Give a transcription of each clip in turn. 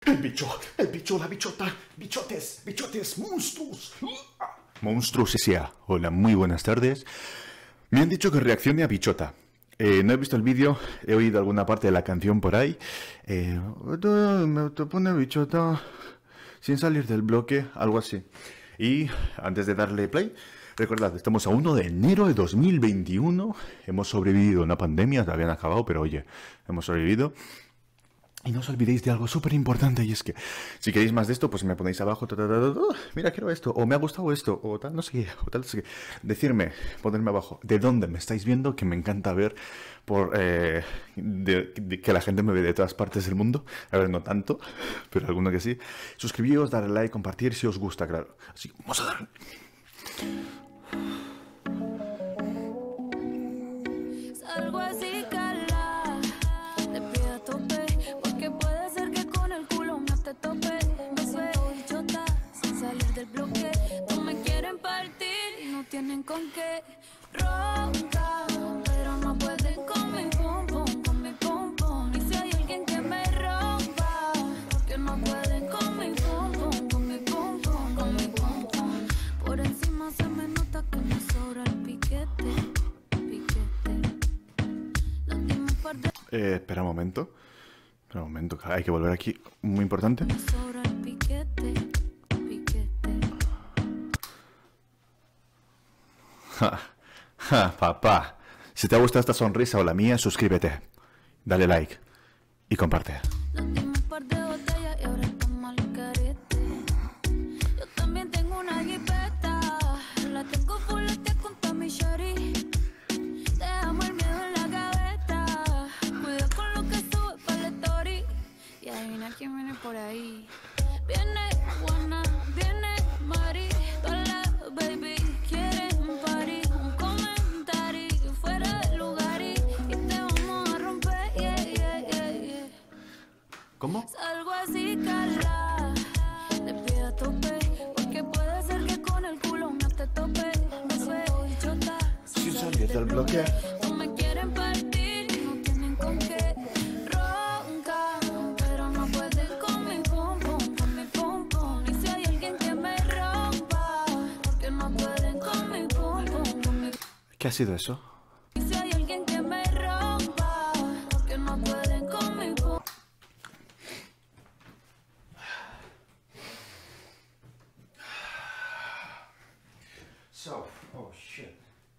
El bicho, la bichota, bichotes, monstruos. Monstruos S.A. Hola, muy buenas tardes. Me han dicho que reaccione a bichota. No he visto el vídeo, he oído alguna parte de la canción por ahí. Me pone bichota sin salir del bloque, algo así. Y antes de darle play, recordad, estamos a 1 de enero de 2021. Hemos sobrevivido a una pandemia, todavía no ha acabado, pero oye, hemos sobrevivido. Y no os olvidéis de algo súper importante, y es que si queréis más de esto, pues me ponéis abajo, mira, quiero esto, o me ha gustado esto, o tal, no sé qué, o tal, no sé qué. Decirme, ponerme abajo, de dónde me estáis viendo, que me encanta ver por que la gente me ve de todas partes del mundo. A ver, no tanto, pero alguno que sí. Suscribíos, darle like, compartir si os gusta, claro. Así que vamos a darle. Algo así, cala, te pido a tope, porque puede ser que con el culo no te tope. Me veo bichota, sin salir del bloque. No me quieren partir y no tienen con qué. Ronca, pero no pueden con mi pum pum, con mi pum pum. Y si hay alguien que me rompa, porque no pueden con mi pum pum, con mi pum pum, con mi pum pum. Por encima se me nota que me sobra el piquete. Espera un momento, que hay que volver aquí, muy importante. Papá, si te ha gustado esta sonrisa o la mía, suscríbete, dale like y comparte. Yo también tengo una jipeta, la tengo fulete con Tommy Shari. Dejamos el miedo en la gaveta, cuida con lo que sube para la story. Y adivina quién viene por ahí. Viene Juana, viene Mari, todas las baby quieren party. Un comentario fuera del lugar y te vamos a romper, yeah. ¿Cómo? Salgo así, cala, te pido a tope, porque puede ser que con el culo no te tope. Me veo bichota, sin salir del bloque. No me quieren partir y no tienen con qué. Ronca, pero no pueden con mi pum pum, con mi pum pum. Y si hay alguien que me rompa, porque no pueden con mi pum pum, con mi. ¿Qué ha sido eso? Y si hay alguien que me rompa, porque no pueden con mi pum. So, oh shit.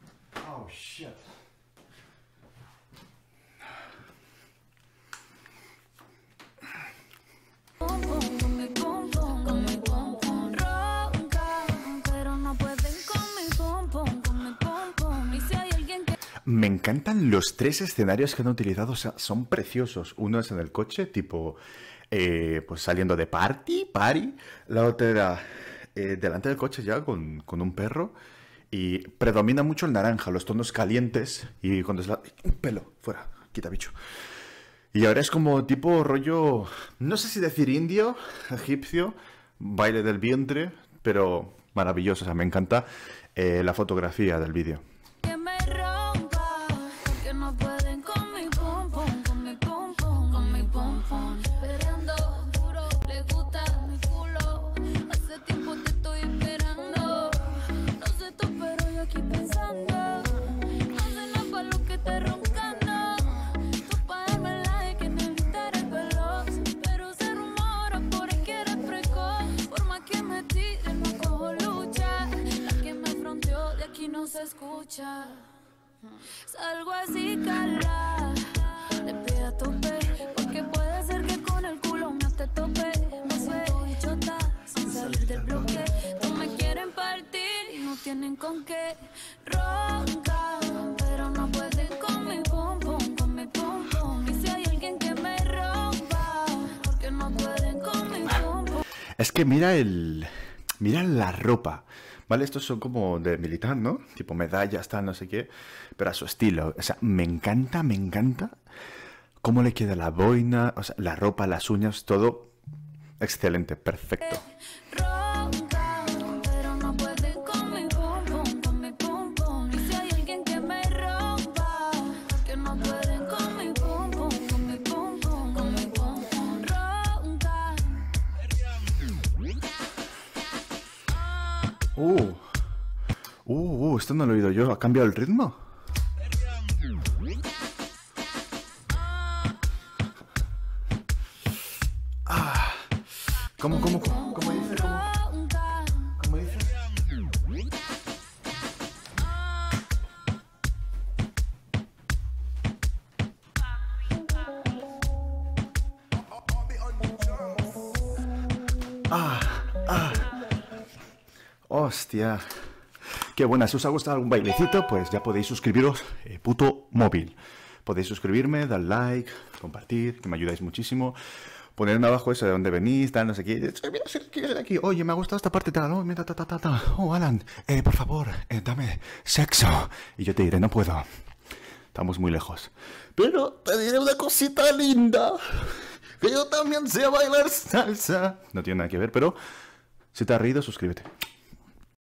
Pum pum, con mi pum pum, con mi pum pum. Ronca, pero no pueden con mi pum pum, con mi pum pum. Y si hay alguien que. Me encantan los tres escenarios que han utilizado, o sea, son preciosos. Uno es en el coche, tipo, pues saliendo de party. La otra era delante del coche ya con un perro. Y predomina mucho el naranja, los tonos calientes. Y cuando es un pelo, fuera, quita bicho. Y ahora es como tipo rollo, no sé si decir indio, egipcio, baile del vientre, pero maravilloso, o sea, me encanta la fotografía del vídeo. Que me rompa, porque no pueden con mi pum pum, con mi pum pum, con mi pum pum. Esperando duro, le gusta mi culo. Hace tiempo te estoy esperando. No sé tú, pero yo aquí pensando. No sé nada para lo que esté roncando. Tú pa' darme like en evitar el veloz. Pero se rumora por ahí que eres precoz. Por más que me tire, no cojo lucha. La que me fronteó de aquí no se escucha. Salgo así, cala, te pido a tope, porque puede ser que con el culo no te tope. Me veo bichota, sin salir del bloque. No me quieren partir y no tienen con qué. Ronca, pero no pueden con mi pum pum, con mi pum pum. Y si hay alguien que me rompa, porque no pueden con mi pum pum. Es que mira la ropa, ¿vale? Estos son como de militar, ¿no? Tipo medallas, tal, no sé qué, pero a su estilo. O sea, me encanta cómo le queda la boina, o sea, la ropa, las uñas, todo excelente, perfecto. Ronca, pero no pueden con mi pum pum, con mi pum pum. Y si hay alguien que me rompa, porque no pueden con mi pum pum, con mi pum pum, con mi pum pum. Ronca, Esto no lo he oído yo. ¿Ha cambiado el ritmo? ¿Cómo dice? ¿Cómo dice? Hostia. Qué buena. Si os ha gustado algún bailecito, pues ya podéis suscribiros, puto móvil. Podéis suscribirme, dar like, compartir, que me ayudáis muchísimo. Poner abajo eso de dónde venís, tal, no sé qué. Mira, ¿qué es aquí? Oye, me ha gustado esta parte, tal. Oh, mira, ta. Oh, Alan, por favor, dame sexo. Y yo te diré, no puedo. Estamos muy lejos. Pero te diré una cosita linda. Que yo también sé bailar salsa. No tiene nada que ver, pero si te has reído, suscríbete.